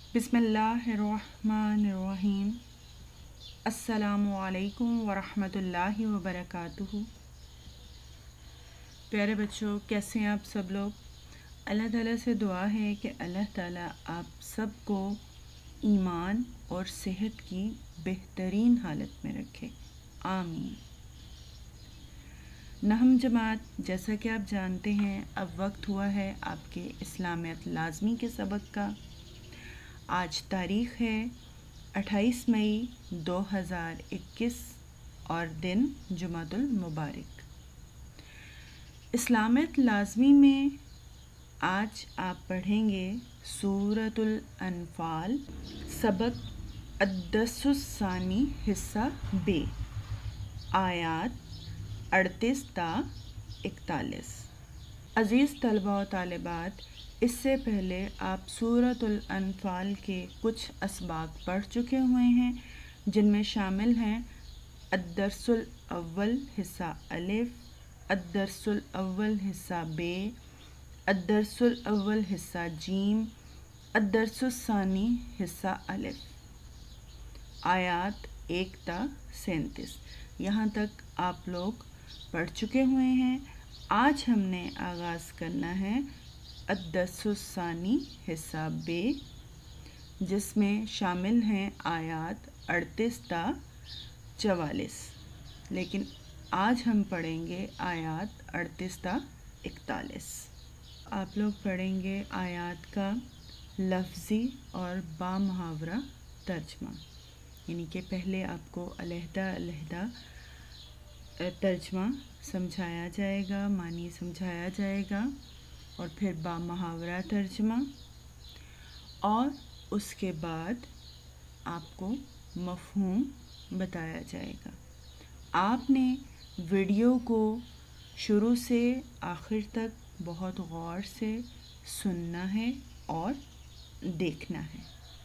بسم اللہ الرحمن الرحیم۔ السلام علیکم ورحمۃ اللہ وبرکاتہ۔ پیارے بچوں، کیسے ہیں آپ سب لوگ؟ اللہ تعالیٰ سے دعا ہے کہ اللہ تعالیٰ آپ سب کو ایمان اور صحت کی بہترین حالت میں رکھے، آمین۔ نہم جماعت، جیسا کہ آپ جانتے ہیں اب وقت ہوا ہے آپ کے اسلامیات لازمی کے سبق کا۔ آج تاریخ ہے 28 مئی 2021 اور دن جمعۃ المبارک۔ اسلامیات لازمی میں آج آپ پڑھیں گے سورۃ الانفال، سبق الدرس الثانی حصہ ب، آیات 38 تا 41۔ عزیز طلبہ و طالبات، اس سے پہلے آپ سورۃ الانفال کے کچھ اسباق پڑھ چکے ہوئے ہیں، جن میں شامل ہیں الدرس الاول حصہ الف، الدرس الاول حصہ ب، الدرس الاول حصہ جیم، الدرس الثانی حصہ الف، آیات 1 تا 37۔ یہاں تک آپ لوگ پڑھ چکے ہوئے ہیں۔ آج ہم نے آغاز کرنا ہے الدرس الثانی حصہ ب، جس میں شامل ہیں آیات 38 تا 44، لیکن آج ہم پڑھیں گے آیات 38 تا 41۔ آپ لوگ پڑھیں گے آیات کا لفظی اور بامحاورہ ترجمہ، یعنی کہ پہلے آپ کو علیحدہ علیحدہ ترجمہ سمجھایا جائے گا، معنی سمجھایا جائے گا، اور پھر بامحاورہ ترجمہ، اور اس کے بعد آپ کو مفہوم بتایا جائے گا۔ آپ نے ویڈیو کو شروع سے آخر تک بہت غور سے سننا ہے اور دیکھنا ہے۔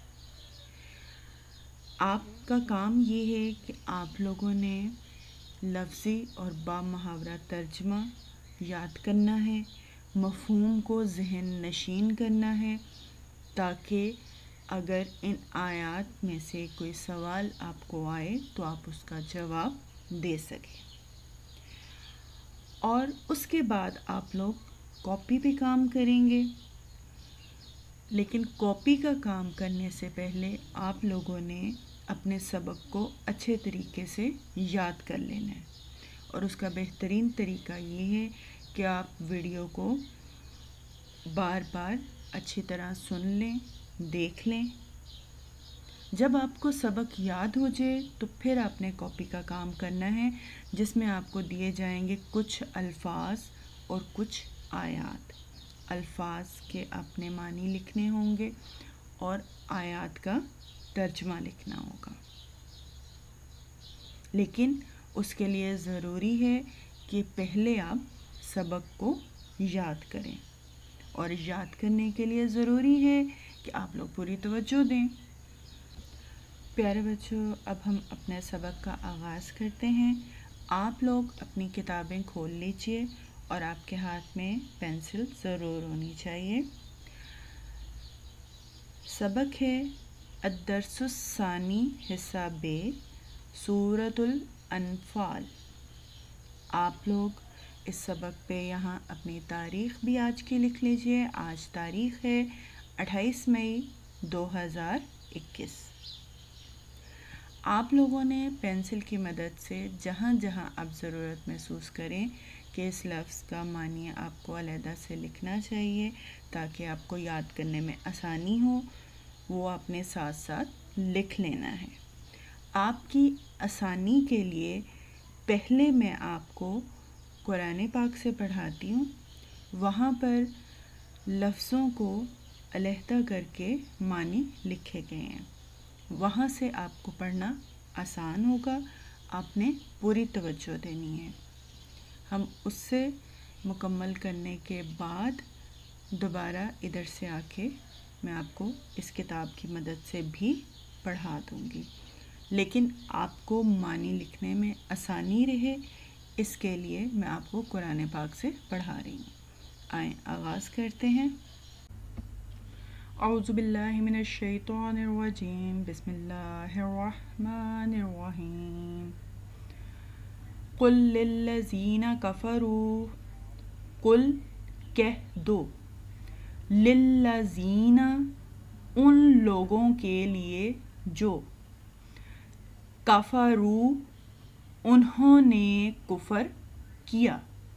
آپ کا کام یہ ہے کہ آپ لوگوں نے لفظی اور بامحاورہ ترجمہ یاد کرنا ہے، مفہوم کو ذہن نشین کرنا ہے، تاکہ اگر ان آیات میں سے کوئی سوال آپ کو آئے تو آپ اس کا جواب دے سکیں۔ اور اس کے بعد آپ لوگ کاپی پہ کام کریں گے، لیکن کاپی کا کام کرنے سے پہلے آپ لوگوں نے اپنے سبق کو اچھے طریقے سے یاد کر لینا ہے، اور اس کا بہترین طریقہ یہ ہے کہ آپ ویڈیو کو بار بار اچھی طرح سن لیں، دیکھ لیں۔ جب آپ کو سبق یاد ہو جائے تو پھر آپ نے کاپی کا کام کرنا ہے، جس میں آپ کو دیے جائیں گے کچھ الفاظ اور کچھ آیات۔ الفاظ کے اپنے معنی لکھنے ہوں گے اور آیات کا ترجمہ لکھنا ہوگا، لیکن اس کے لیے ضروری ہے کہ پہلے آپ سبق کو یاد کریں، اور یاد کرنے کے لیے ضروری ہے کہ آپ لوگ پوری توجہ دیں۔ پیارے بچوں، اب ہم اپنے سبق کا آغاز کرتے ہیں۔ آپ لوگ اپنی کتابیں کھول لیجئے اور آپ کے ہاتھ میں پینسل ضرور ہونی چاہیے۔ سبق ہے الدرس الثانی حصہ ب، سورۃ الانفال۔ آپ لوگ اس سبق پہ یہاں اپنی تاریخ بھی آج کی لکھ لیجئے۔ آج تاریخ ہے 28 مئی 2021۔ آپ لوگوں نے پینسل کی مدد سے جہاں جہاں آپ ضرورت محسوس کریں کہ اس لفظ کا معنی آپ کو علیحدہ سے لکھنا چاہیے تاکہ آپ کو یاد کرنے میں آسانی ہو، وہ اپنے ساتھ ساتھ لکھ لینا ہے۔ آپ کی آسانی کے لیے پہلے میں آپ کو قرآن پاک سے پڑھاتی ہوں، وہاں پر لفظوں کو علیحدہ کر کے معنی لکھے گئے ہیں، وہاں سے آپ کو پڑھنا آسان ہوگا۔ آپ نے پوری توجہ دینی ہے۔ ہم اس سے مکمل کرنے کے بعد دوبارہ ادھر سے آ کے میں آپ کو اس کتاب کی مدد سے بھی پڑھا دوں گی، لیکن آپ کو معنی لکھنے میں آسانی رہے اس کے لیے میں آپ کو قرآن پاک سے پڑھا رہی ہوں۔ آئیں آغاز کرتے ہیں۔ اعوذ باللہ من الشیطان الرجیم بسم اللہ الرحمن الرحیم قل للذین کفروا قل کہہ دو للذین ان لوگوں کے لیے جو کفروا انہوں نے کفر کیا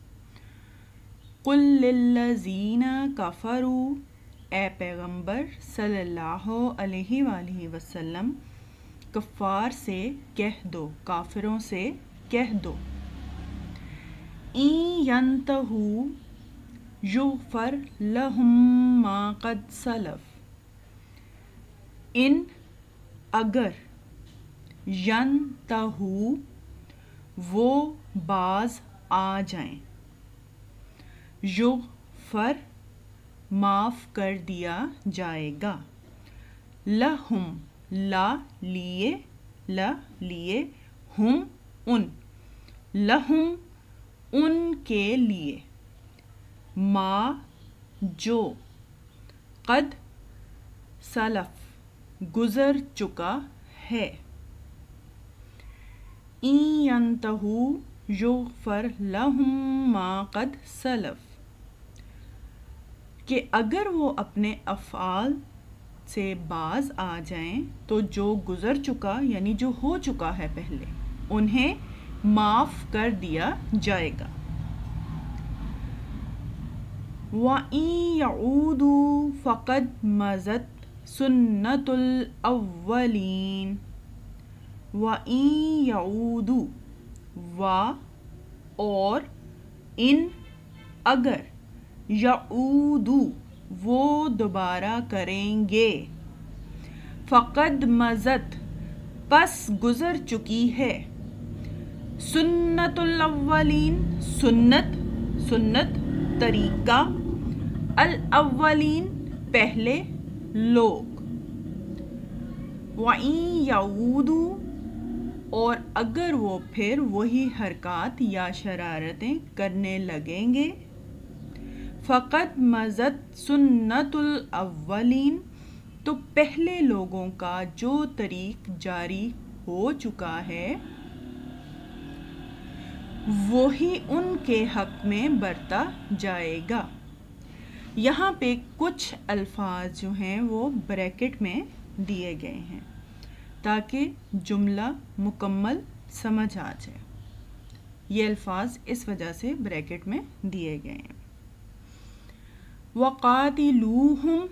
قل للذین کفروا اے پیغمبر صلی اللہ علیہ وآلہ وسلم کفار سے کہہ دو کافروں سے کہہ دو ان ینتہوا یغفر لہم ما قد سلف ان اگر ینتہوا وہ باز آ جائیں یغفر معاف کر دیا جائے گا لہم لا لیے ہم ان لہم ان کے لیے ما جو قد سلف گزر چکا ہے ان ینتہوا یغفر لہم ما قد سلف کہ اگر وہ اپنے افعال سے باز آ جائیں تو جو گزر چکا یعنی جو ہو چکا ہے پہلے انہیں معاف کر دیا جائے گا وَإِن يَعُودُوا فَقَدْ مَضَتْ سُنَّتُ الْأَوَّلِينَ وَإِن يَعُودُوا اور ان اگر یعودو وہ دوبارہ کریں گے فقد مضت پس گزر چکی ہے سنت الاولین سنت طریقہ الاولین پہلے لوگ وَإِن يَعُودُوا اور اگر وہ پھر وہی حرکات یا شرارتیں کرنے لگیں گے فقط مضت سنت الاولین تو پہلے لوگوں کا جو طریق جاری ہو چکا ہے وہی ان کے حق میں برتا جائے گا یہاں پہ کچھ الفاظ جو ہیں وہ بریکٹ میں دیے گئے ہیں تاکہ جملہ مکمل سمجھ آ جائے یہ الفاظ اس وجہ سے بریکٹ میں دیے گئے ہیں وَقَاتِلُوهُمْ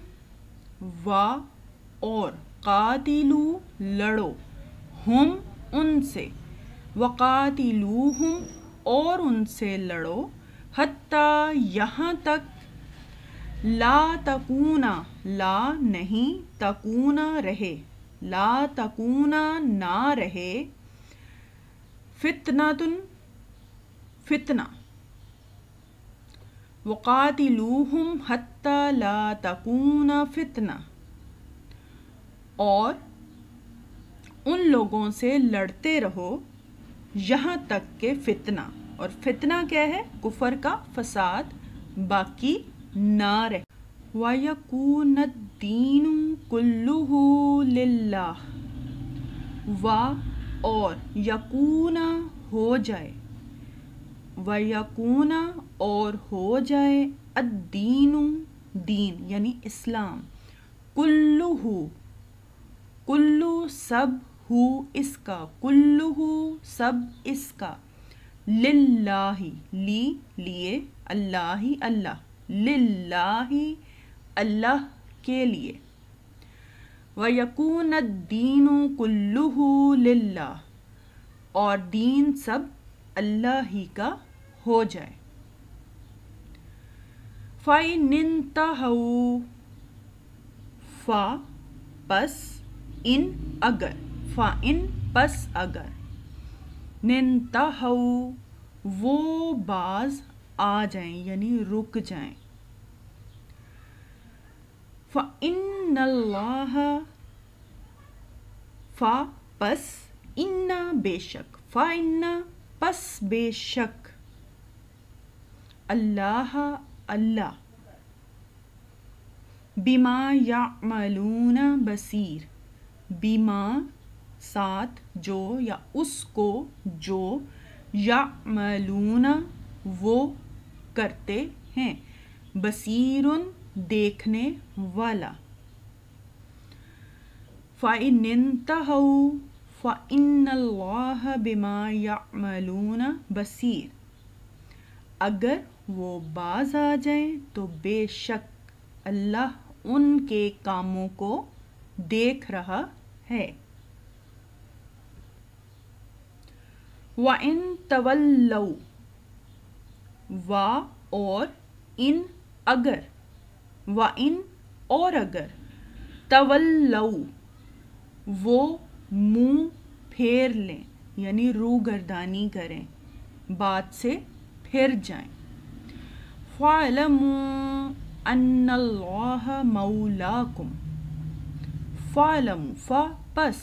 اور قاتلو لڑو ہم ان سے وَقَاتِلُوهُمْ اور ان سے لڑو حتیٰ یہاں تک لا تکونا لا نہیں تکونا رہے لا تکونا نہ رہے فتنہ وَقَاتِلُوهُمْ حَتَّى لَا تَكُونَ فِتْنَةٌ اور ان لوگوں سے لڑتے رہو یہاں تک کہ فتنہ اور فتنہ کیا ہے کفر کا فساد باقی نہ رہے وَيَكُونَ الدِّينُ كُلُّهُ لِلَّهِ اور یکون ہو جائے وَيَكُونَ اور ہو جائے الدین دین یعنی اسلام کلو سب ہو اس کا کلو سب اس کا للہ لیے اللہ للہ اللہ کے لیے وَيَكُونَ الدِّينُ كُلُّهُ لِلَّهِ اور دین سب اللہ ہی کا ہو جائے فَإِنِ انْتَهَوْا پس ان اگر فَإِن پس اگر نِنْتَهَوْا وہ باز آ جائیں یعنی رک جائیں فَإِنَّ اللَّهَ پس ان بے شک فَإِنَّ پس بے شک اللہ بما یعملون بصیر، بما ساتھ جو یا اس کو جو یعملون وہ کرتے ہیں، بصیر دیکھنے والا۔ فَإِنِ انتَهَوْا فَإِنَّ اللَّهَ بِمَا يَعْمَلُونَ بَصِيرٌ، اگر وہ باز آ جائیں تو بے شک اللہ ان کے کاموں کو دیکھ رہا ہے۔ وَإِن تَوَلَّوْا، اور ان اگر، وَإِن اور اگر، تَوَلَّوْا وہ منہ پھیر لیں یعنی روگردانی کریں، بات سے پھر جائیں، فَاعْلَمُوا أَنَّ اللَّهَ مَوْلَاكُمْ، فَاعْلَمُوا پس،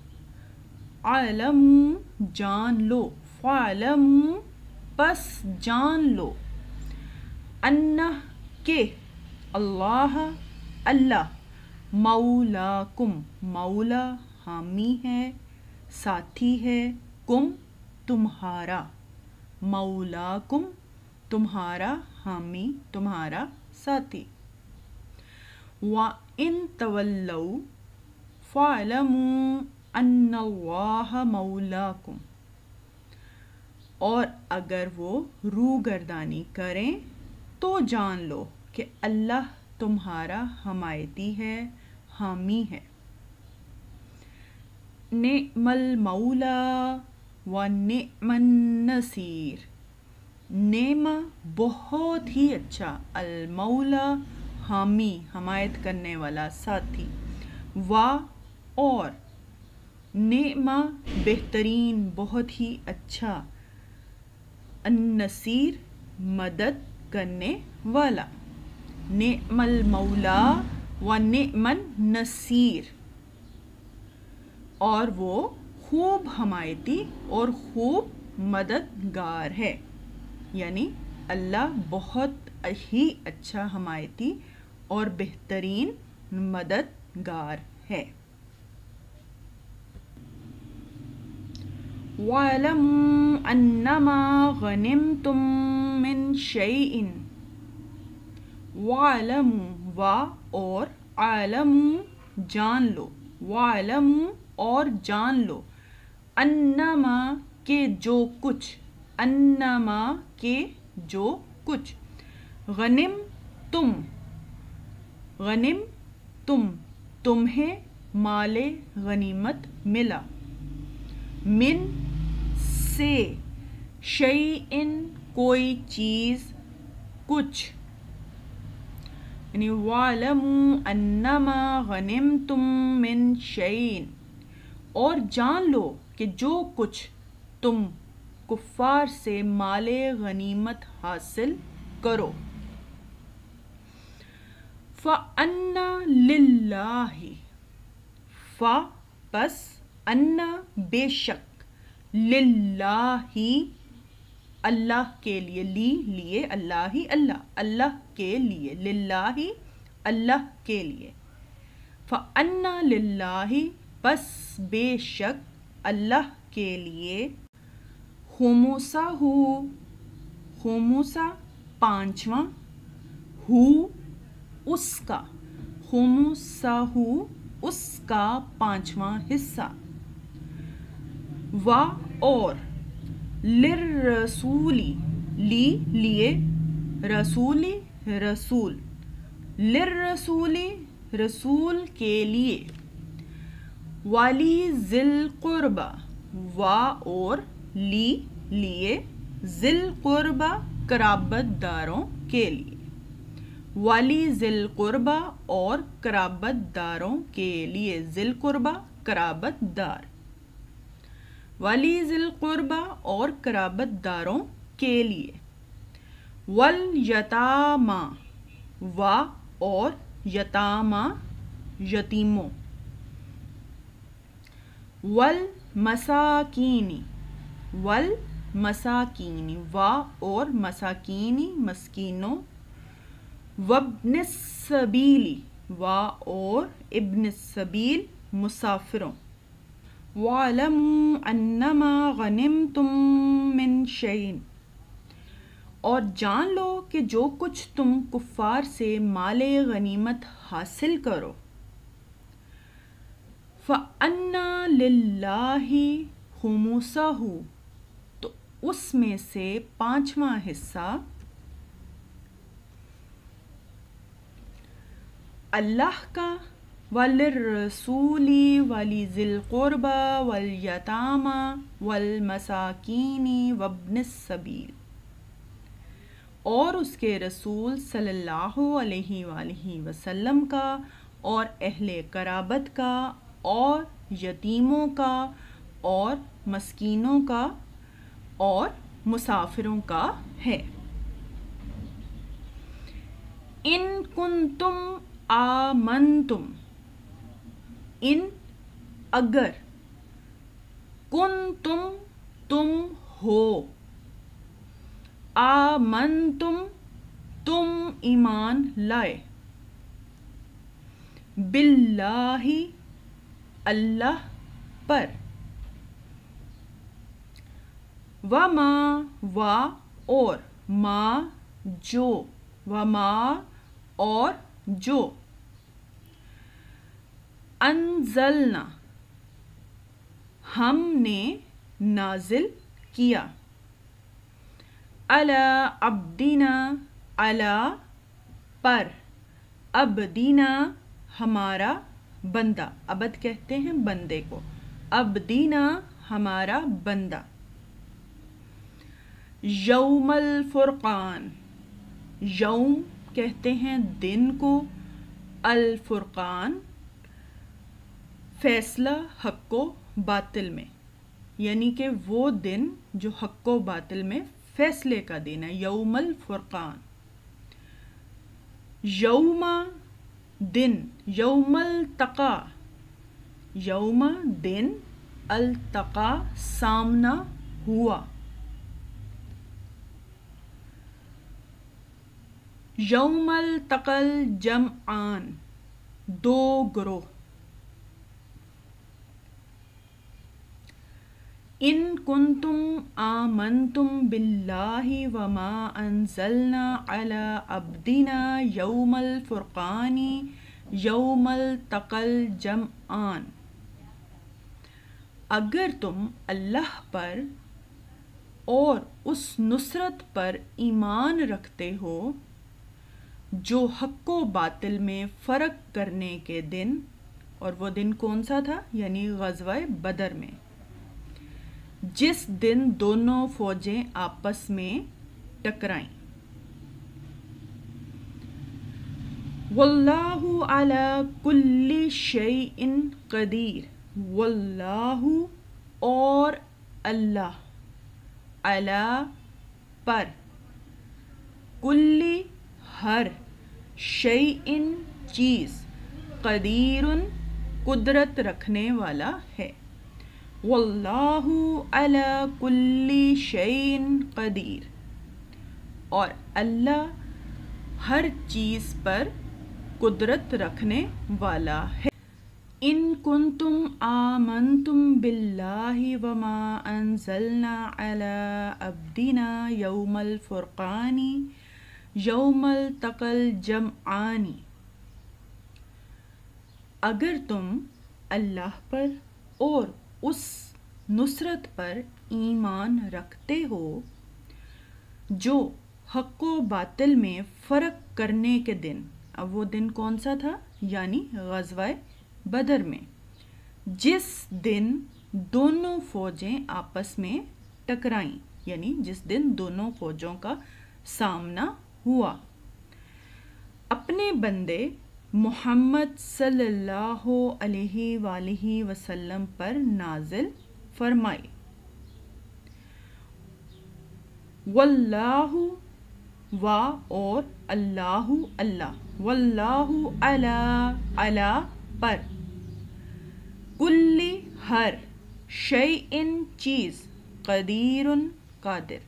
اعلموا جان لو، فَاعْلَمُوا پس جان لو، انہ کہ اللہ اللہ، مولاکم مولا حامی ہے، ساتھی ہے، کم تمہارا، مولاکم تمہارا حامی، تمہارا ساتھی۔ وَإِن تَوَلَّوْا فَاعْلَمُوا أَنَّ اللَّهَ مَوْلَاكُمْ، اور اگر وہ روگردانی کریں تو جان لو کہ اللہ تمہارا حمایتی ہے، حامی ہے۔ نعم المولا و نعم النصیر، نعم بہت ہی اچھا، المولا حامی حمایت کرنے والا، ساتھی، و اور، نعم بہترین بہت ہی اچھا، النصیر مدد کرنے والا، نعم المولا و نعم النصیر، اور وہ خوب حمایتی اور خوب مددگار ہے، یعنی اللہ بہت ہی اچھا حمایتی اور بہترین مددگار ہے۔ وَاعْلَمُوا أَنَّمَا غَنِمْتُم مِّن شَيْءٍ، وَاعْلَمُوا اور اعلموا جان لو، وَاعْلَمُوا اور جان لو، انما کہ جو کچھ، انما کہ جو کچھ، غنم تم، غنم تم تمہیں مال غنیمت ملا، من سے، شیئن کوئی چیز، کچھ، یعنی وَاعْلَمُوا أَنَّمَا غَنِمْتُم مِّن شَيْءٍ، اور جان لو کہ جو کچھ تم کفار سے مال غنیمت حاصل کرو، فَأَنَّ لِلَّهِ، پس، ان بے شک، للہ اللہ کے لیے، لیے اللہ ہی اللہ، اللہ کے لیے، للہ اللہ کے لیے، فَأَنَّ لِلَّهِ پس بے شک اللہ کے لیے، خُمُسَہُ خُمُسَ پانچواں، ہو اس کا، خُمُسَہُ اس کا پانچواں حصہ، و اور، لِلرَّسُولِ لیے، رسولی رسول، لِلرَّسُولِ رسول کے لیے، وَلِذِی الْقُرْبَى و اور، لیے، ذی القربى قرابت داروں کے لیے، وَلِذِی الْقُرْبَى اور قرابت داروں کے لیے، ذی القربى قرابت دار، وَلِذِی الْقُرْبَى اور قرابت داروں کے لیے، وَالیتامیٰ و اور یتامى یتیموں، والمساکین والمساکین و اور مساکین مسکینوں، وابن السبیل وا اور ابن السبیل مسافروں. وَاعْلَمُوا أَنَّمَا غَنِمْتُم مِّن شَيْءٍ اور جان لو کہ جو کچھ تم کفار سے مال غنیمت حاصل کرو فَأَنَّ لِلَّهِ خُمُسَهُ تو اس میں سے 5واں حصہ اللہ کا، وَلِلرَّسُولِ وَلِذِي الْقُرْبَى وَالْيَتَامَى وَالْمَسَاكِينِ وَابْنِ السَّبِيلِ اور اس کے رسول صلی اللہ علیہ وآلہ وسلم کا اور اہل قرابت کا اور یتیموں کا اور مسکینوں کا اور مسافروں کا ہے. ان کنتم آمنتم ان اگر کنتم تم ہو آمنتم تم ایمان لائے باللہ اللہ پر وما و اور ما جو وما اور جو انزلنا ہم نے نازل کیا علی عبدنا علی پر عبدنا ہمارا بندہ، عبد کہتے ہیں بندے کو، عبدنا ہمارا بندہ. یوم الفرقان یوم کہتے ہیں دن کو، الفرقان فیصلہ حق و باطل میں، یعنی کہ وہ دن جو حق و باطل میں فیصلے کا دن ہے. یوم الفرقان یوم دن، یوم التقا یوم دن، التقا سامنا ہوا، یوم التقى الجمعان دو گروہ. ان کنتم آمنتم باللہ وما انزلنا علی عبدنا یوم الفرقان یوم التقى الجمعان اگر تم اللہ پر اور اس نصرت پر ایمان رکھتے ہو جو حق و باطل میں فرق کرنے کے دن، اور وہ دن کون سا تھا؟ یعنی غزوہ بدر میں، جس دن دونوں فوجیں آپس میں ٹکرائیں. واللہ علی کل شیء قدیر واللہ اور اللہ علی پر کل ہر شیء چیز قدیر قدرت رکھنے والا ہے. واللہ علی کل شیء قدیر اور اللہ ہر چیز پر قدرت رکھنے والا ہے. ان کنتم آمنتم باللہ وما انزلنا علی عبدنا یوم الفرقان یوم التقى الجمعان اگر تم اللہ پر اور اس نصرت پر ایمان رکھتے ہو جو حق و باطل میں فرق کرنے کے دن، اب وہ دن کون سا تھا؟ یعنی غزوہ بدر میں، جس دن دونوں فوجیں آپس میں ٹکرائیں، یعنی جس دن دونوں فوجوں کا سامنا ہوا. اپنے بندے محمد صلی اللہ علیہ وآلہ وسلم پر نازل فرمائی. واللہ و اور اللہ اللہ، واللہ علی پر کل ہر شیء چیز قدیر قادر.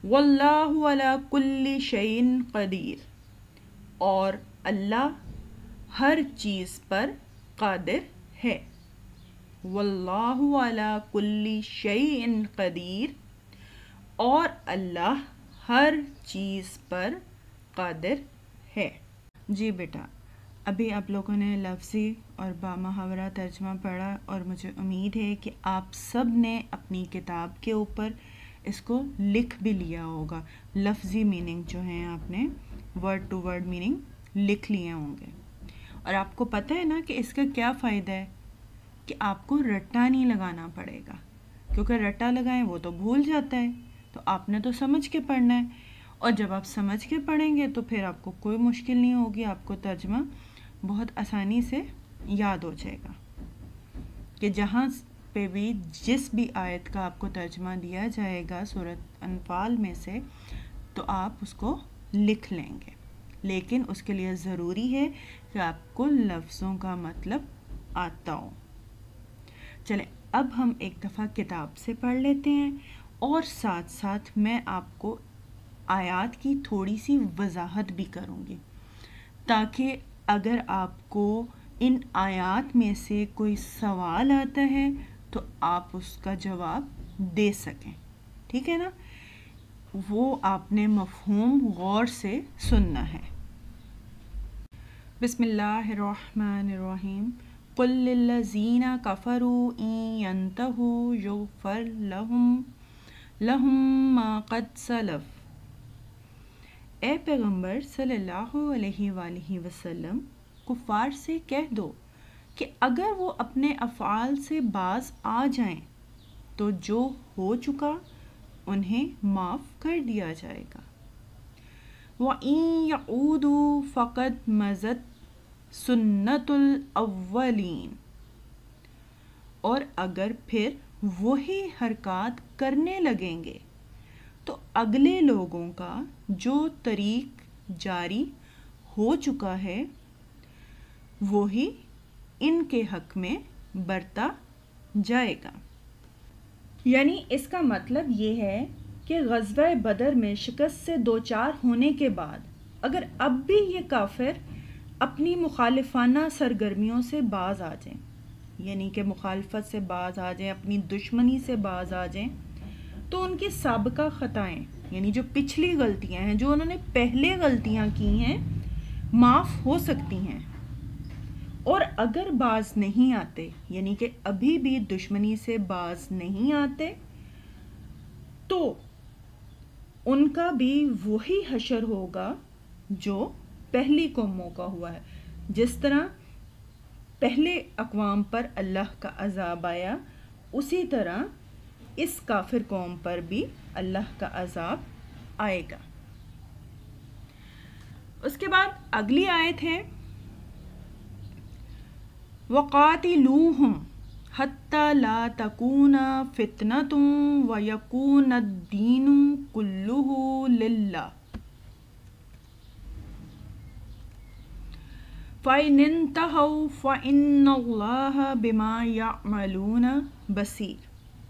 واللہ علی کل شیء قدیر اور اللہ ہر چیز پر قادر ہے. واللہ علی کل شیء قدیر، اور اللہ ہر چیز پر قادر ہے. جی بیٹا، ابھی آپ لوگوں نے لفظی اور بامحاورہ ترجمہ پڑھا، اور مجھے امید ہے کہ آپ سب نے اپنی کتاب کے اوپر اس کو لکھ بھی لیا ہوگا. لفظی میننگ جو ہیں آپ نے ورڈ ٹو ورڈ میننگ لکھ لیے ہوں گے. اور آپ کو پتہ ہے نا کہ اس کا کیا فائدہ ہے، کہ آپ کو رٹا نہیں لگانا پڑے گا، کیونکہ رٹا لگائیں وہ تو بھول جاتا ہے. تو آپ نے تو سمجھ کے پڑھنا ہے، اور جب آپ سمجھ کے پڑھیں گے تو پھر آپ کو کوئی مشکل نہیں ہوگی، آپ کو ترجمہ بہت آسانی سے یاد ہو جائے گا. کہ جہاں پہ بھی جس بھی آیت کا آپ کو ترجمہ دیا جائے گا سورۃ انفال میں سے، تو آپ اس کو لکھ لیں گے. لیکن اس کے لیے ضروری ہے کہ آپ کو لفظوں کا مطلب آتا ہو. چلیں اب ہم ایک دفعہ کتاب سے پڑھ لیتے ہیں، اور ساتھ ساتھ میں آپ کو آیات کی تھوڑی سی وضاحت بھی کروں گی، تاکہ اگر آپ کو ان آیات میں سے کوئی سوال آتا ہے تو آپ اس کا جواب دے سکیں. ٹھیک ہے نا؟ وہ آپ نے مفہوم غور سے سننا ہے. بسم اللہ الرحمن الرحیم. قل للذین کفروا ان ینتہوا یغفر لہم ما قد سلف. اے پیغمبر صلی اللہ علیہ وآلہ وسلم، کفار سے کہہ دو کہ اگر وہ اپنے افعال سے باز آ جائیں تو جو ہو چکا انہیں معاف کر دیا جائے گا. وَإِن يَعُودُوا فَقَدْ مَضَتْ سُنَّتُ الْأَوَّلِينَ، اور اگر پھر وہی حرکات کرنے لگیں گے تو اگلے لوگوں کا جو طریق جاری ہو چکا ہے وہی ان کے حق میں برتا جائے گا. یعنی اس کا مطلب یہ ہے کہ غزوہ بدر میں شکست سے دوچار ہونے کے بعد اگر اب بھی یہ کافر اپنی مخالفانہ سرگرمیوں سے باز آ جائیں، یعنی کہ مخالفت سے باز آ جائیں، اپنی دشمنی سے باز آ جائیں، تو ان کی سابقہ خطائیں، یعنی جو پچھلی غلطیاں ہیں، جو انہوں نے پہلے غلطیاں کی ہیں، معاف ہو سکتی ہیں. اور اگر باز نہیں آتے، یعنی کہ ابھی بھی دشمنی سے باز نہیں آتے، تو ان کا بھی وہی حشر ہوگا جو پہلی قوموں کا ہوا ہے. جس طرح پہلے اقوام پر اللہ کا عذاب آیا، اسی طرح اس کافر قوم پر بھی اللہ کا عذاب آئے گا. اس کے بعد اگلی آیت ہے وَقَاتِلُوهُمْ حَتَّى لَا تَكُونَ فِتْنَةٌ وَيَكُونَ الدِّينُ كُلُّهُ لِلَّهِ فَإِنِ انْتَهَوْا فَإِنَّ اللَّهَ بِمَا يَعْمَلُونَ بَصِيرٌ.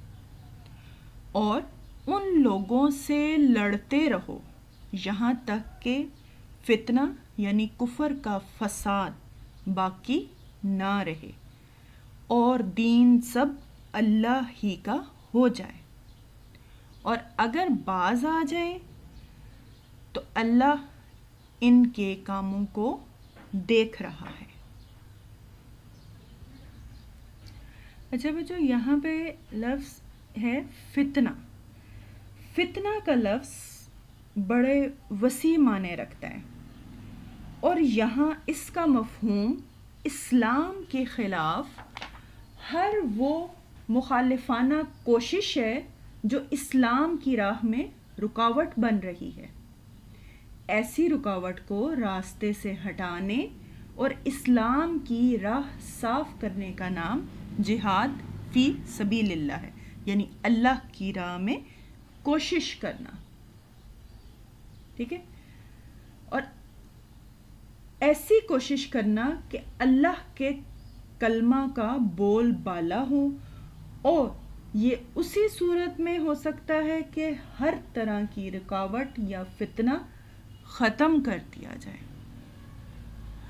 اور ان لوگوں سے لڑتے رہو یہاں تک کہ فتنہ یعنی کفر کا فساد باقی نہ رہے اور دین سب اللہ ہی کا ہو جائے. اور اگر باز آ جائیں تو اللہ ان کے کاموں کو دیکھ رہا ہے. اچھا بچوں، یہاں پہ لفظ ہے فتنہ. فتنہ کا لفظ بڑے وسیع معنی رکھتا ہے، اور یہاں اس کا مفہوم اسلام کے خلاف ہر وہ مخالفانہ کوشش ہے جو اسلام کی راہ میں رکاوٹ بن رہی ہے. ایسی رکاوٹ کو راستے سے ہٹانے اور اسلام کی راہ صاف کرنے کا نام جہاد فی سبیل اللہ ہے، یعنی اللہ کی راہ میں کوشش کرنا. ٹھیک ہے؟ اور ایسی کوشش کرنا کہ اللہ کے کلمہ کا بول بالا ہو، اور یہ اسی صورت میں ہو سکتا ہے کہ ہر طرح کی رکاوٹ یا فتنہ ختم کر دیا جائے.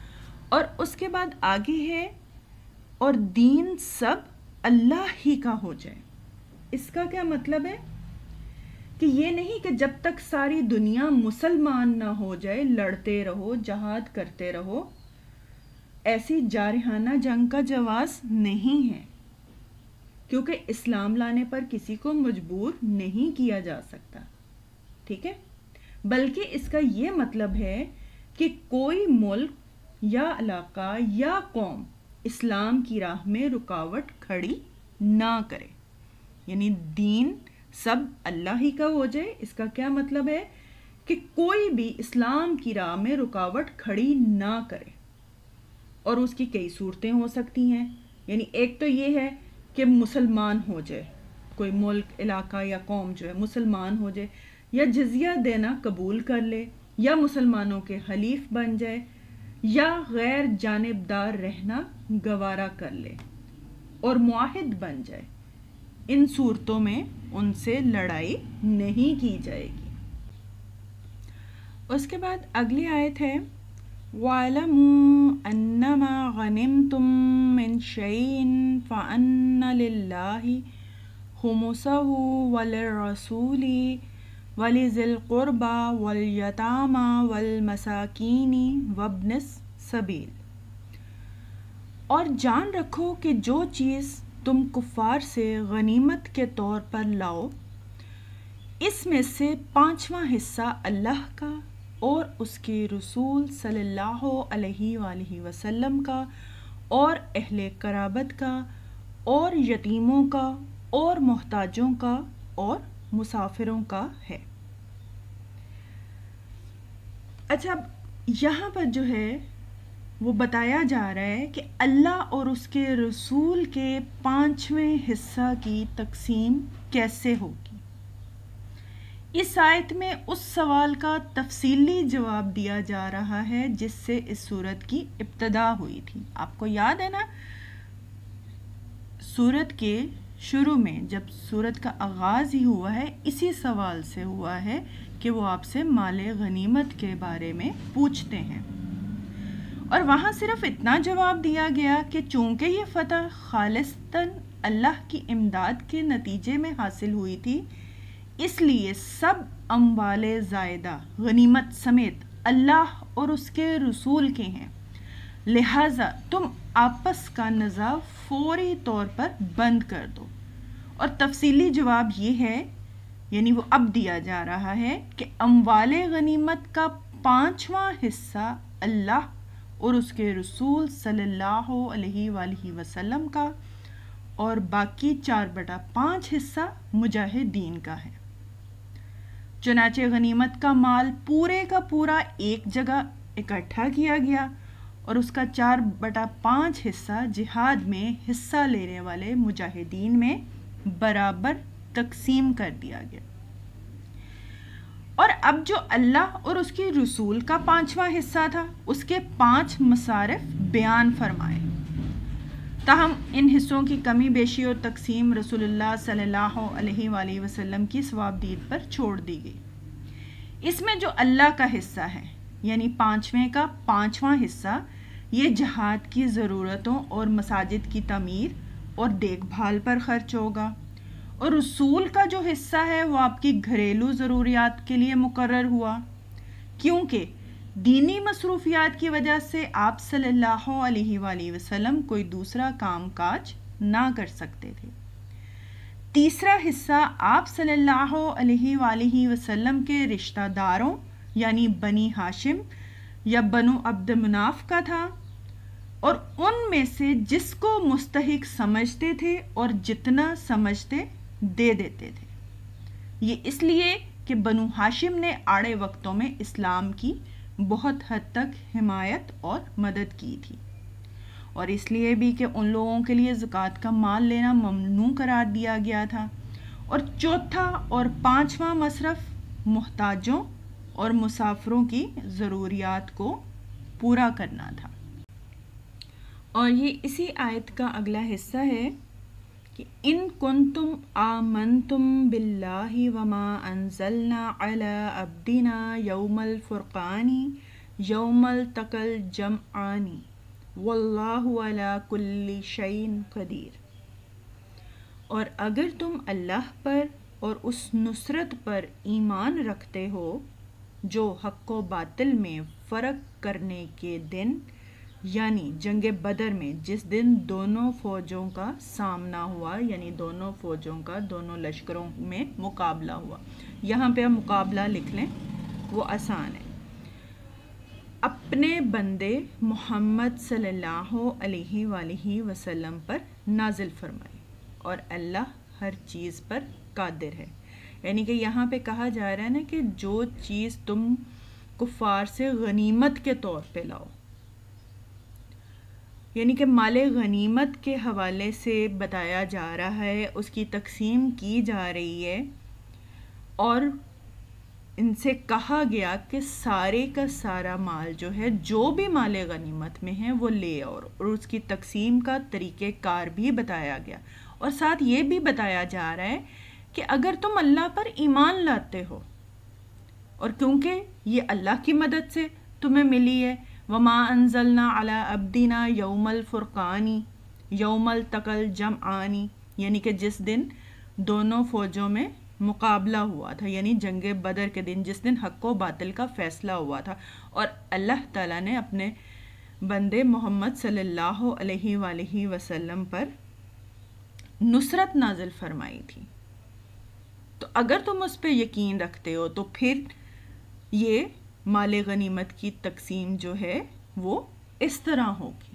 اور اس کے بعد آگے ہے اور دین سب اللہ ہی کا ہو جائے. اس کا کیا مطلب ہے کہ یہ نہیں کہ جب تک ساری دنیا مسلمان نہ ہو جائے لڑتے رہو، جہاد کرتے رہو. ایسی جارحانہ جنگ کا جواز نہیں ہے، کیونکہ اسلام لانے پر کسی کو مجبور نہیں کیا جا سکتا. ٹھیک ہے، بلکہ اس کا یہ مطلب ہے کہ کوئی ملک یا علاقہ یا قوم اسلام کی راہ میں رکاوٹ کھڑی نہ کرے. یعنی دین سب اللہ ہی کا ہو جائے. اس کا کیا مطلب ہے کہ کوئی بھی اسلام کی راہ میں رکاوٹ کھڑی نہ کرے. اور اس کی کئی صورتیں ہو سکتی ہیں. یعنی ایک تو یہ ہے کہ مسلمان ہو جائے، کوئی ملک، علاقہ یا قوم جو ہے مسلمان ہو جائے، یا جزیہ دینا قبول کر لے، یا مسلمانوں کے حلیف بن جائے، یا غیر جانبدار رہنا گوارا کر لے اور معاہد بن جائے. ان صورتوں میں ان سے لڑائی نہیں کی جائے گی. اس کے بعد اگلی آیت ہے وَاعْلَمُوا أَنَّمَا غَنِمْتُم مِّن شَيْءٍ فَأَنَّ لِلَّهِ خُمُسَهُ وَلِلرَّسُولِ وَلِذِي الْقُرْبَى وَالْيَتَامَى وَالْمَسَاكِينِ وَابْنِ السَّبِيلِ. اور جان رکھو کہ جو چیز تم کفار سے غنیمت کے طور پر لاؤ، اس میں سے 5واں حصہ اللہ کا اور اس کے رسول صلی اللہ علیہ وآلہ وسلم کا اور اہل قرابت کا اور یتیموں کا اور محتاجوں کا اور مسافروں کا ہے. اچھا، یہاں پر جو ہے وہ بتایا جا رہا ہے کہ اللہ اور اس کے رسول کے 5ویں حصہ کی تقسیم کیسے ہوگی. اس آیت میں اس سوال کا تفصیلی جواب دیا جا رہا ہے جس سے اس سورت کی ابتدا ہوئی تھی. آپ کو یاد ہے نا، سورت کے شروع میں جب سورت کا آغاز ہی ہوا ہے اسی سوال سے ہوا ہے کہ وہ آپ سے مال غنیمت کے بارے میں پوچھتے ہیں. اور وہاں صرف اتنا جواب دیا گیا کہ چونکہ یہ فتح خالصتاً اللہ کی امداد کے نتیجے میں حاصل ہوئی تھی، اس لیے سب اموال زائدہ غنیمت سمیت اللہ اور اس کے رسول کے ہیں، لہٰذا تم آپس کا نزاع فوری طور پر بند کر دو. اور تفصیلی جواب یہ ہے، یعنی وہ اب دیا جا رہا ہے کہ اموال غنیمت کا 5واں حصہ اللہ اور اس کے رسول صلی اللہ علیہ وآلہ وسلم کا اور باقی 4/5 حصہ مجاہدین کا ہے. چنانچہ غنیمت کا مال پورے کا پورا ایک جگہ اکٹھا کیا گیا اور اس کا 4/5 حصہ جہاد میں حصہ لینے والے مجاہدین میں برابر تقسیم کر دیا گیا. اور اب جو اللہ اور اس کے رسول کا 5واں حصہ تھا اس کے 5 مصارف بیان فرمائے. تاہم ان حصوں کی کمی بیشی اور تقسیم رسول اللہ صلی اللہ علیہ وآلہ وسلم کی ثوابدید پر چھوڑ دی گئی. اس میں جو اللہ کا حصہ ہے یعنی 5ویں کا 5واں حصہ، یہ جہاد کی ضرورتوں اور مساجد کی تعمیر اور دیکھ بھال پر خرچ ہوگا. اور رسول کا جو حصہ ہے وہ آپ کی گھریلو ضروریات کے لیے مقرر ہوا، کیونکہ دینی مصروفیات کی وجہ سے آپ صلی اللہ علیہ وآلہ وسلم کوئی دوسرا کام کاج نہ کر سکتے تھے. تیسرا حصہ آپ صلی اللہ علیہ وآلہ وسلم کے رشتہ داروں یعنی بنی ہاشم یا بنو عبد مناف کا تھا، اور ان میں سے جس کو مستحق سمجھتے تھے اور جتنا سمجھتے دے دیتے تھے. یہ اس لیے کہ بنو ہاشم نے آڑے وقتوں میں اسلام کی بہت حد تک حمایت اور مدد کی تھی، اور اس لیے بھی کہ ان لوگوں کے لیے زکوٰۃ کا مال لینا ممنوع قرار دیا گیا تھا. اور چوتھا اور 5واں مصرف محتاجوں اور مسافروں کی ضروریات کو پورا کرنا تھا. اور یہ اسی آیت کا اگلا حصہ ہے کہ ان کنتم آمنتم باللہ وما انزلنا علی عبدنا یوم الفرقان یوم التقى الجمعان واللہ علی کل شیء قدیر۔ اور اگر تم اللہ پر اور اس نصرت پر ایمان رکھتے ہو جو حق و باطل میں فرق کرنے کے دن، یعنی جنگ بدر میں جس دن دونوں فوجوں کا سامنا ہوا، یعنی دونوں فوجوں کا دونوں لشکروں میں مقابلہ ہوا۔ یہاں پہ ہم مقابلہ لکھ لیں، وہ آسان ہے۔ اپنے بندے محمد صلی اللہ علیہ وآلہ وسلم پر نازل فرمائے، اور اللہ ہر چیز پر قادر ہے۔ یعنی کہ یہاں پہ کہا جا رہا ہے نا کہ جو چیز تم کفار سے غنیمت کے طور پہ لاؤ، یعنی کہ مال غنیمت کے حوالے سے بتایا جا رہا ہے، اس کی تقسیم کی جا رہی ہے، اور ان سے کہا گیا کہ سارے کا سارا مال جو ہے، جو بھی مال غنیمت میں ہے وہ لے آؤ، اور اس کی تقسیم کا طریقہ کار بھی بتایا گیا، اور ساتھ یہ بھی بتایا جا رہا ہے کہ اگر تم اللہ پر ایمان لاتے ہو، اور کیونکہ یہ اللہ کی مدد سے تمہیں ملی ہے، وما انزلنا علی عبدنا یوم الفرقانی یوم التقى الجمعان، یعنی کہ جس دن دونوں فوجوں میں مقابلہ ہوا تھا، یعنی جنگ بدر کے دن، جس دن حق و باطل کا فیصلہ ہوا تھا، اور اللہ تعالیٰ نے اپنے بندے محمد صلی اللہ علیہ وآلہ وسلم پر نصرت نازل فرمائی تھی۔ تو اگر تم اس پہ یقین رکھتے ہو تو پھر یہ مال غنیمت کی تقسیم جو ہے وہ اس طرح ہوگی۔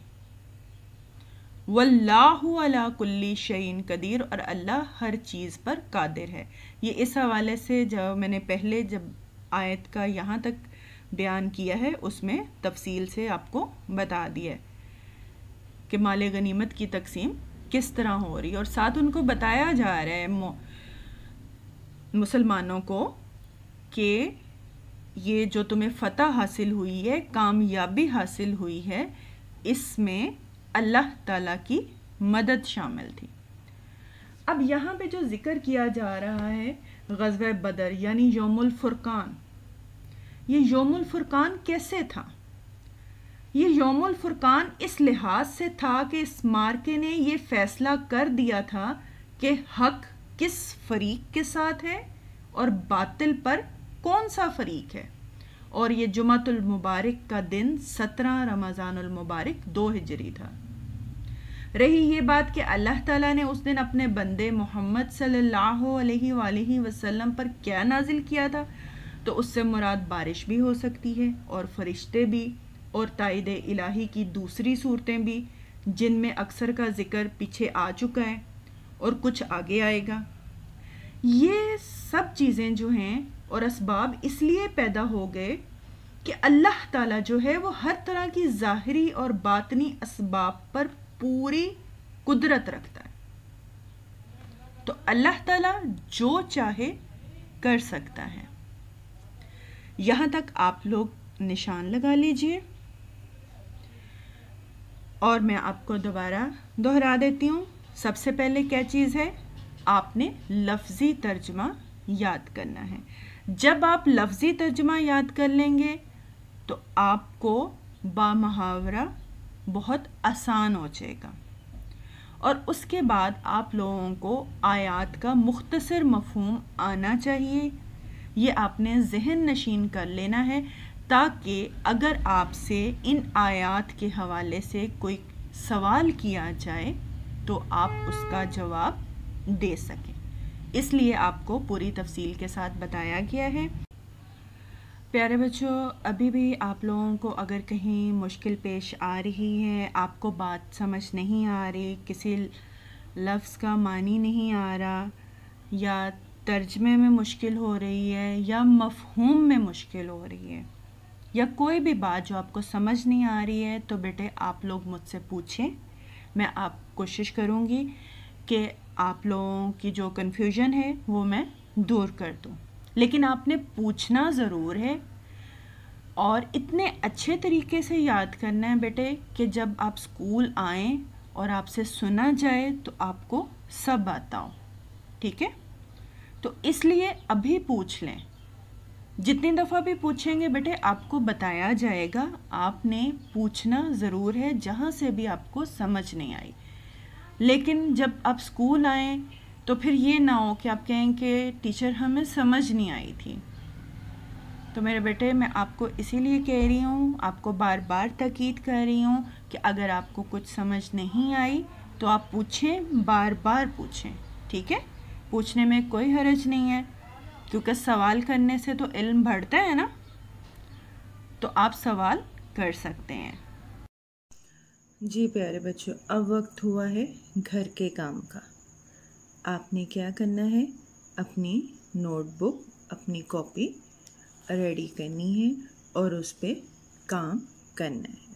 واللہ علی کل شیء قدیر، اور اللہ ہر چیز پر قادر ہے۔ یہ اس حوالے سے جو میں نے پہلے جب آیت کا یہاں تک بیان کیا ہے، اس میں تفصیل سے آپ کو بتا دیا ہے کہ مال غنیمت کی تقسیم کس طرح ہو رہی ہے، اور ساتھ ان کو بتایا جا رہا ہے مسلمانوں کو کہ یہ جو تمہیں فتح حاصل ہوئی ہے، کامیابی حاصل ہوئی ہے، اس میں اللہ تعالیٰ کی مدد شامل تھی۔ اب یہاں پہ جو ذکر کیا جا رہا ہے غزوہ بدر یعنی یوم الفرقان، یہ یوم الفرقان کیسے تھا؟ یہ یوم الفرقان اس لحاظ سے تھا کہ اس مارکے نے یہ فیصلہ کر دیا تھا کہ حق کس فریق کے ساتھ ہے اور باطل پر کون سا فریق ہے، اور یہ جمعۃ المبارک کا دن 17 رمضان المبارک 2 ہجری تھا۔ رہی یہ بات کہ اللہ تعالیٰ نے اس دن اپنے بندے محمد صلی اللہ علیہ وآلہ وسلم پر کیا نازل کیا تھا، تو اس سے مراد بارش بھی ہو سکتی ہے، اور فرشتے بھی، اور تائید الہی کی دوسری صورتیں بھی، جن میں اکثر کا ذکر پیچھے آ چکا ہے اور کچھ آگے آئے گا۔ یہ سب چیزیں جو ہیں اور اسباب اس لیے پیدا ہو گئے کہ اللہ تعالیٰ جو ہے وہ ہر طرح کی ظاہری اور باطنی اسباب پر پوری قدرت رکھتا ہے، تو اللہ تعالیٰ جو چاہے کر سکتا ہے۔ یہاں تک آپ لوگ نشان لگا لیجئے، اور میں آپ کو دوبارہ دہرا دیتی ہوں۔ سب سے پہلے کیا چیز ہے؟ آپ نے لفظی ترجمہ یاد کرنا ہے۔ جب آپ لفظی ترجمہ یاد کر لیں گے تو آپ کو بامحاورہ بہت آسان ہو جائے گا، اور اس کے بعد آپ لوگوں کو آیات کا مختصر مفہوم آنا چاہیے۔ یہ آپ نے ذہن نشین کر لینا ہے، تاکہ اگر آپ سے ان آیات کے حوالے سے کوئی سوال کیا جائے تو آپ اس کا جواب دے سکیں۔ اس لیے آپ کو پوری تفصیل کے ساتھ بتایا گیا ہے۔ پیارے بچوں، ابھی بھی آپ لوگوں کو اگر کہیں مشکل پیش آ رہی ہے، آپ کو بات سمجھ نہیں آ رہی، کسی لفظ کا معنی نہیں آ رہا، یا ترجمے میں مشکل ہو رہی ہے، یا مفہوم میں مشکل ہو رہی ہے، یا کوئی بھی بات جو آپ کو سمجھ نہیں آ رہی ہے، تو بیٹے آپ لوگ مجھ سے پوچھیں، میں کوشش کروں گی کہ آپ لوگوں کی جو کنفیوژن ہے وہ میں دور کر دوں۔ لیکن آپ نے پوچھنا ضرور ہے، اور اتنے اچھے طریقے سے یاد کرنا ہے بیٹے کہ جب آپ اسکول آئیں اور آپ سے سنا جائے تو آپ کو سب آتا ہو، ٹھیک ہے؟ تو اس لیے ابھی پوچھ لیں، جتنی دفعہ بھی پوچھیں گے بیٹے آپ کو بتایا جائے گا، آپ نے پوچھنا ضرور ہے جہاں سے بھی آپ کو سمجھ نہیں آئی. لیکن جب آپ اسکول آئیں تو پھر یہ نہ ہو کہ آپ کہیں کہ ٹیچر ہمیں سمجھ نہیں آئی تھی. تو میرے بیٹے میں آپ کو اسی لیے کہہ رہی ہوں، آپ کو بار بار تاکید کر رہی ہوں کہ اگر آپ کو کچھ سمجھ نہیں آئی تو آپ پوچھیں، بار بار پوچھیں. ٹھیک ہے؟ پوچھنے میں کوئی حرج نہیں ہے، کیونکہ سوال کرنے سے تو علم بڑھتا ہے نا. تو آپ سوال کر سکتے ہیں. جی پیارے بچوں، اب وقت ہوا ہے گھر کے کام کا. آپ نے کیا کرنا ہے؟ اپنی نوٹ بک، اپنی کاپی ریڈی کرنی ہے اور اس پہ کام کرنا ہے.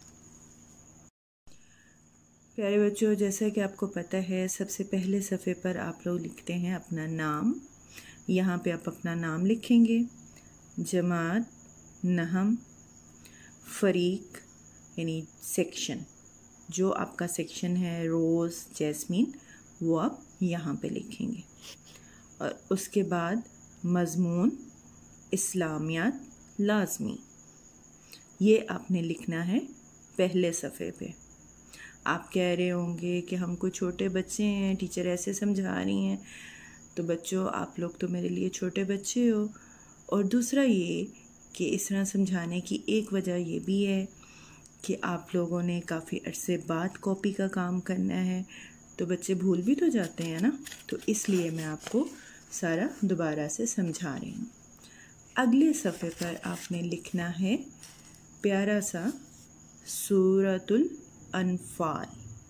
پیارے بچوں، جیسا کہ آپ کو پتہ ہے، سب سے پہلے صفحے پر آپ لوگ لکھتے ہیں اپنا نام. یہاں پہ آپ اپنا نام لکھیں گے، جماعت، نہم، فریق یعنی سیکشن، جو آپ کا سیکشن ہے، روز، جیسمین، وہ آپ یہاں پہ لکھیں گے. اور اس کے بعد مضمون، اسلامیات لازمی، یہ آپ نے لکھنا ہے پہلے صفحے پہ. آپ کہہ رہے ہوں گے کہ ہم کوئی چھوٹے بچے ہیں، ٹیچر ایسے سمجھا رہی ہیں. تو بچوں، آپ لوگ تو میرے لیے چھوٹے بچے ہو. اور دوسرا یہ کہ اس طرح سمجھانے کی ایک وجہ یہ بھی ہے کہ آپ لوگوں نے کافی عرصے بعد کاپی کا کام کرنا ہے، تو بچے بھول بھی تو جاتے ہیں نا. تو اس لیے میں آپ کو سارا دوبارہ سے سمجھا رہی ہوں. اگلے صفحے پر آپ نے لکھنا ہے پیارا سا سورۃ الانفال.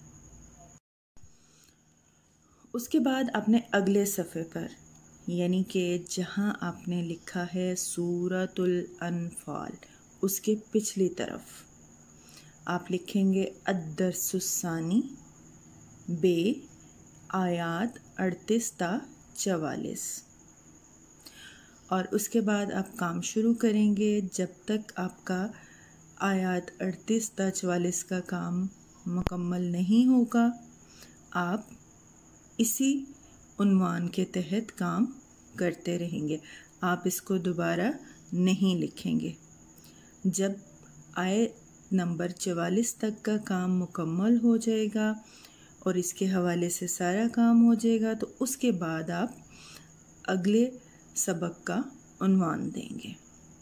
اس کے بعد آپ نے اگلے صفحے پر، یعنی کہ جہاں آپ نے لکھا ہے سورۃ الانفال، اس کے پچھلی طرف آپ لکھیں گے الدرس الثانی بے، آیات 38 تا 44. اور اس کے بعد آپ کام شروع کریں گے. جب تک آپ کا آیات 38 تا 44 کا کام مکمل نہیں ہوگا، آپ اسی عنوان کے تحت کام کرتے رہیں گے. آپ اس کو دوبارہ نہیں لکھیں گے. جب آیت نمبر 44 تک کا کام مکمل ہو جائے گا اور اس کے حوالے سے سارا کام ہو جائے گا، تو اس کے بعد آپ اگلے سبق کا عنوان دیں گے.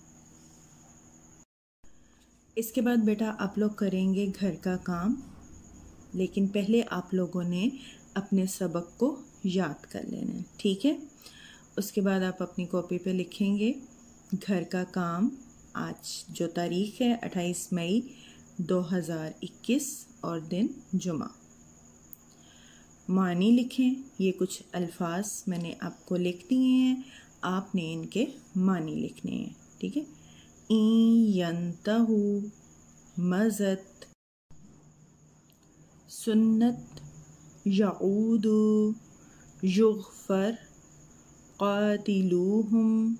اس کے بعد بیٹا آپ لوگ کریں گے گھر کا کام، لیکن پہلے آپ لوگوں نے اپنے سبق کو یاد کر لینا ہے. ٹھیک ہے؟ اس کے بعد آپ اپنی کاپی پہ لکھیں گے گھر کا کام. آج جو تاریخ ہے 28 مئی 2021 اور دن جمعہ. معنی لکھیں. یہ کچھ الفاظ میں نے آپ کو لکھ دیے ہیں، آپ نے ان کے معنی لکھنے ہیں. ٹھیک ہے؟ این ینتہو مزت، سنت، یعودو، یغفر، قاتلوہم،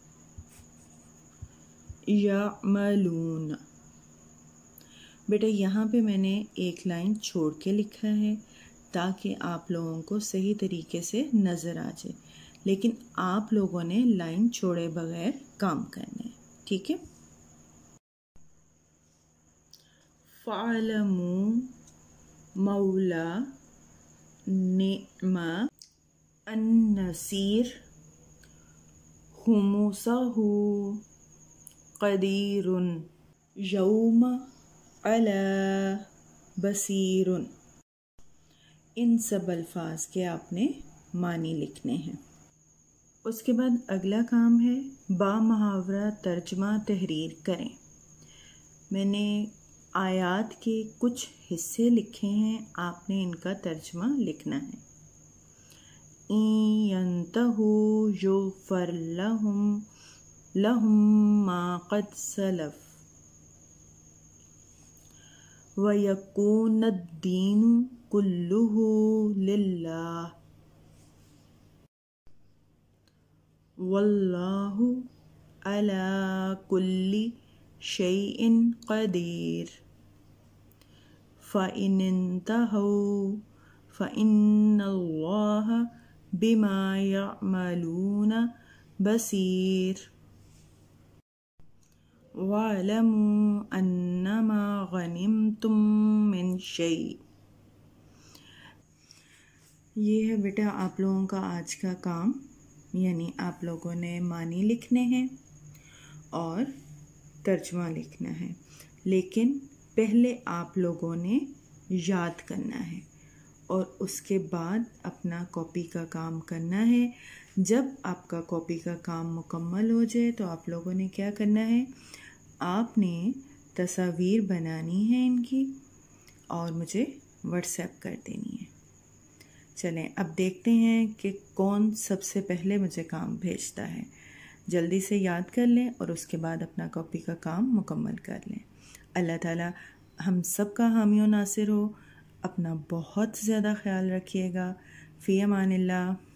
یعملون. بیٹا یہاں پہ میں نے ایک لائن چھوڑ کے لکھا ہے تاکہ آپ لوگوں کو صحیح طریقے سے نظر آ جائے، لیکن آپ لوگوں نے لائن چھوڑے بغیر کام کرنا ہے. ٹھیک ہے؟ فَاعْلَمُوا مولا نعم النصیر خمسہ قدیر یوم علی بصیر. ان سب الفاظ کے آپ نے معنی لکھنے ہیں. اس کے بعد اگلا کام ہے با محاورہ ترجمہ تحریر کریں. میں نے آیات کے کچھ حصے لکھے ہیں، آپ نے ان کا ترجمہ لکھنا ہے. این ینتہوا یغفر لہم ما قد سلف وَيَكُونَ الدِّينُ كُلُّهُ لِلَّهِ وَاللَّهُ عَلَى كُلِّ شَيْءٍ قَدِيرٌ. فَإِنِ انْتَهَوْا فَإِنَّ اللَّهَ بِمَا يَعْمَلُونَ بَصِيرٌ. وَاعْلَمُوا أَنَّمَا غَنِمْتُم مِّن شَيْءٍ۔ یہ ہے بیٹا آپ لوگوں کا آج کا کام، یعنی آپ لوگوں نے معنی لکھنے ہیں اور ترجمہ لکھنا ہے، لیکن پہلے آپ لوگوں نے یاد کرنا ہے اور اس کے بعد اپنا کاپی کا کام کرنا ہے۔ جب آپ کا کاپی کا کام مکمل ہو جائے تو آپ لوگوں نے کیا کرنا ہے، آپ نے تصاویر بنانی ہے ان کی اور مجھے واٹس ایپ کر دینی ہے۔ چلیں اب دیکھتے ہیں کہ کون سب سے پہلے مجھے کام بھیجتا ہے۔ جلدی سے یاد کر لیں اور اس کے بعد اپنا کاپی کا کام مکمل کر لیں۔ اللہ تعالی ہم سب کا حامی و ناصر ہو۔ اپنا بہت زیادہ خیال رکھیے گا۔ فی امان اللہ۔